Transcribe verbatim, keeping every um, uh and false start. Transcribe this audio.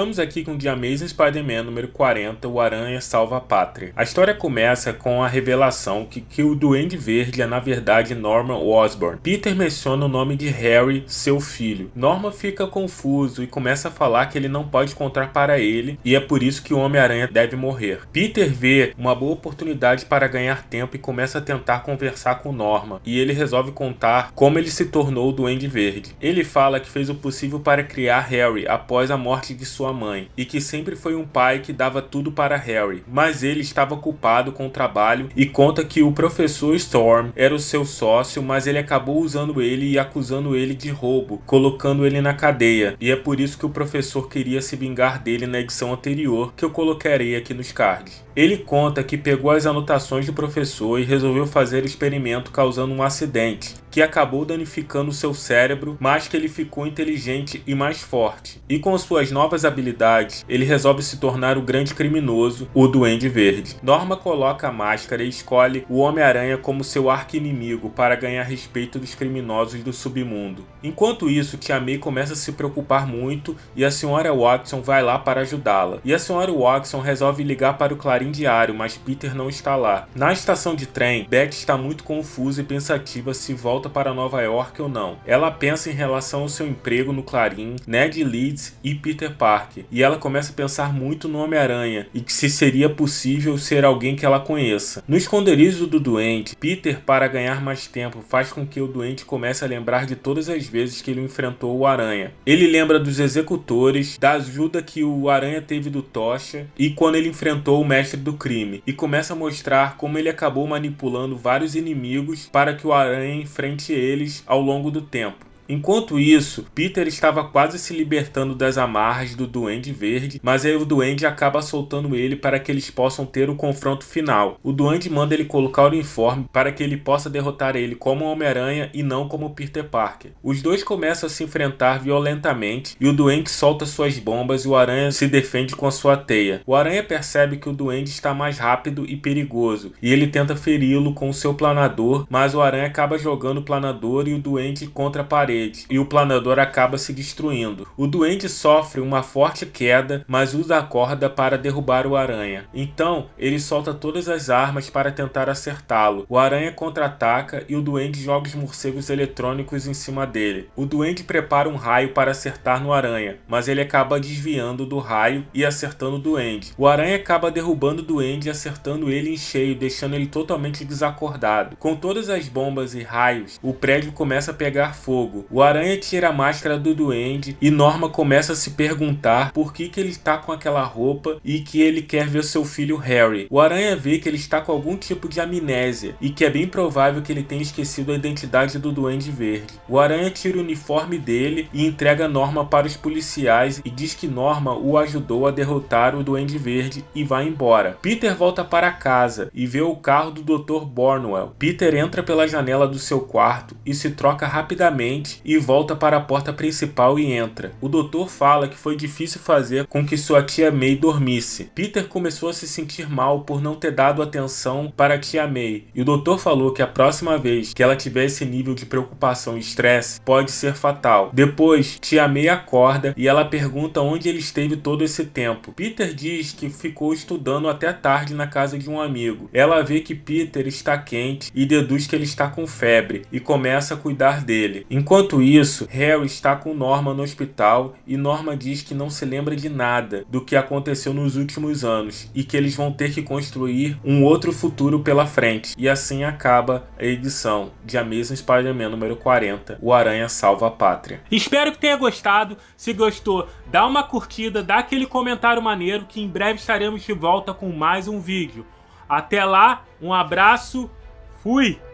Estamos aqui com The Amazing Spider-Man número quarenta, o Aranha Salva a Pátria. A história começa com a revelação que, que o Duende Verde é na verdade Norman Osborn. Peter menciona o nome de Harry, seu filho. Norman fica confuso e começa a falar que ele não pode contar para ele e é por isso que o Homem-Aranha deve morrer. Peter vê uma boa oportunidade para ganhar tempo e começa a tentar conversar com Norman, e ele resolve contar como ele se tornou o Duende Verde. Ele fala que fez o possível para criar Harry após a morte de sua mãe, e que sempre foi um pai que dava tudo para Harry, mas ele estava culpado com o trabalho e conta que o professor Storm era o seu sócio, mas ele acabou usando ele e acusando ele de roubo, colocando ele na cadeia, e é por isso que o professor queria se vingar dele na edição anterior, que eu colocarei aqui nos cards. Ele conta que pegou as anotações do professor e resolveu fazer experimento causando um acidente, que acabou danificando seu cérebro, mas que ele ficou inteligente e mais forte. E com suas novas habilidades, ele resolve se tornar o grande criminoso, o Duende Verde. Norma coloca a máscara e escolhe o Homem-Aranha como seu arqui-inimigo para ganhar respeito dos criminosos do submundo. Enquanto isso, Tia May começa a se preocupar muito e a senhora Watson vai lá para ajudá-la. E a senhora Watson resolve ligar para o Clarim Diário, mas Peter não está lá. Na estação de trem, Beth está muito confusa e pensativa se volta para Nova York ou não. Ela pensa em relação ao seu emprego no Clarim, Ned Leeds e Peter Parker, e ela começa a pensar muito no Homem-Aranha e que se seria possível ser alguém que ela conheça. No esconderijo do Duende, Peter, para ganhar mais tempo, faz com que o Duende comece a lembrar de todas as vezes que ele enfrentou o Aranha. Ele lembra dos executores, da ajuda que o Aranha teve do Tocha e quando ele enfrentou o Mestre do Crime, e começa a mostrar como ele acabou manipulando vários inimigos para que o Aranha enfrente eles ao longo do tempo. Enquanto isso, Peter estava quase se libertando das amarras do Duende Verde, mas aí o Duende acaba soltando ele para que eles possam ter o confronto final. O Duende manda ele colocar o uniforme para que ele possa derrotar ele como Homem-Aranha e não como Peter Parker. Os dois começam a se enfrentar violentamente e o Duende solta suas bombas e o Aranha se defende com a sua teia. O Aranha percebe que o Duende está mais rápido e perigoso e ele tenta feri-lo com o seu planador, mas o Aranha acaba jogando o planador e o Duende contra a parede, e o planador acaba se destruindo. O Duende sofre uma forte queda, mas usa a corda para derrubar o Aranha. Então, ele solta todas as armas para tentar acertá-lo. O Aranha contra-ataca e o Duende joga os morcegos eletrônicos em cima dele. O Duende prepara um raio para acertar no Aranha, mas ele acaba desviando do raio e acertando o Duende. O Aranha acaba derrubando o Duende e acertando ele em cheio, deixando ele totalmente desacordado. Com todas as bombas e raios, o prédio começa a pegar fogo. O Aranha tira a máscara do Duende e Norma começa a se perguntar por que que ele está com aquela roupa e que ele quer ver seu filho Harry. O Aranha vê que ele está com algum tipo de amnésia e que é bem provável que ele tenha esquecido a identidade do Duende Verde. O Aranha tira o uniforme dele e entrega Norma para os policiais e diz que Norma o ajudou a derrotar o Duende Verde e vai embora. Peter volta para casa e vê o carro do doutor Barnwell. Peter entra pela janela do seu quarto e se troca rapidamente e volta para a porta principal e entra. O doutor fala que foi difícil fazer com que sua tia May dormisse. Peter começou a se sentir mal por não ter dado atenção para a tia May, e o doutor falou que a próxima vez que ela tiver esse nível de preocupação e estresse, pode ser fatal. Depois, tia May acorda e ela pergunta onde ele esteve todo esse tempo. Peter diz que ficou estudando até tarde na casa de um amigo. Ela vê que Peter está quente e deduz que ele está com febre e começa a cuidar dele. Enquanto Enquanto isso, Harry está com Norma no hospital e Norma diz que não se lembra de nada do que aconteceu nos últimos anos e que eles vão ter que construir um outro futuro pela frente. E assim acaba a edição de Amazing Spider-Man número quarenta, o Aranha Salva a Pátria. Espero que tenha gostado. Se gostou, dá uma curtida, dá aquele comentário maneiro que em breve estaremos de volta com mais um vídeo. Até lá, um abraço, fui!